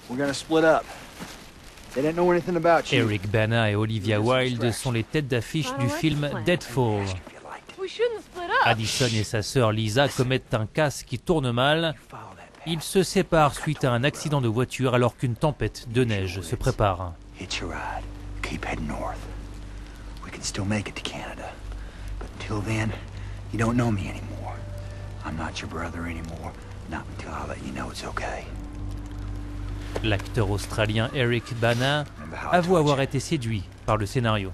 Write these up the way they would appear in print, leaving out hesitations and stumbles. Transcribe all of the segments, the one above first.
We're gonna split up. They didn't know anything about you. Eric Bana et Olivia Wilde sont les têtes d'affiche du film Deadfall. Addison et sa sœur Lisa commettent un casse qui tourne mal. Ils se séparent suite à un accident de voiture alors qu'une tempête de neige se prépare. Hitch a ride. Keep heading north. We can still make it to Canada. But until then, you don't know me anymore. I'm not your brother anymore. Not until I let you know it's okay. L'acteur australien Eric Bana avoue avoir été séduit par le scénario.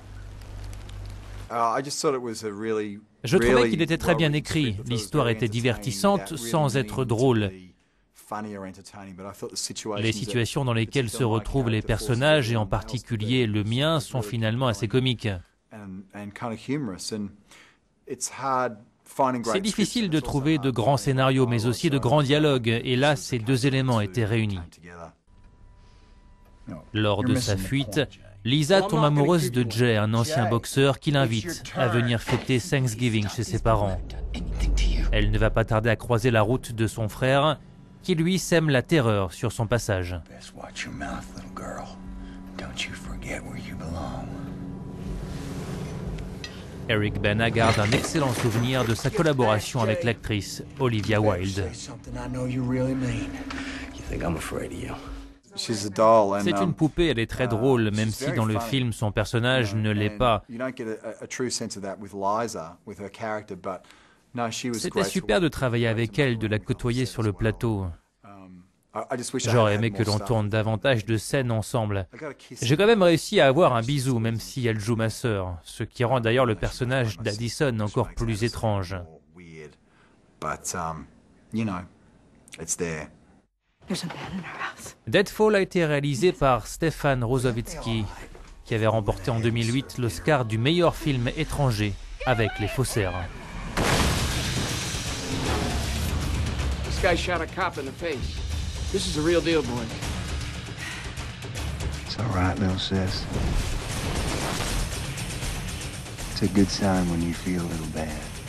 Je trouvais qu'il était très bien écrit. L'histoire était divertissante sans être drôle. Les situations dans lesquelles se retrouvent les personnages, et en particulier le mien, sont finalement assez comiques. C'est difficile de trouver de grands scénarios, mais aussi de grands dialogues, et là, ces deux éléments étaient réunis. Lors de sa fuite, Lisa tombe amoureuse de Jay, un ancien boxeur qui l'invite à venir fêter Thanksgiving chez ses parents. Elle ne va pas tarder à croiser la route de son frère, qui lui sème la terreur sur son passage. Eric Bana garde un excellent souvenir de sa collaboration avec l'actrice Olivia Wilde. C'est une poupée, elle est très drôle, même si dans le film son personnage ne l'est pas. C'était super de travailler avec elle, de la côtoyer sur le plateau. J'aurais aimé que l'on tourne davantage de scènes ensemble. J'ai quand même réussi à avoir un bisou, même si elle joue ma sœur, ce qui rend d'ailleurs le personnage d'Addison encore plus étrange. Deadfall a été réalisé par Stefan Rozowitzki, qui avait remporté en 2008 l'Oscar du meilleur film étranger avec Les Faussaires. This guy shot a cop in the face. This is a real deal, boy. It's all right, little sis. It's a good sign when you feel a little bad.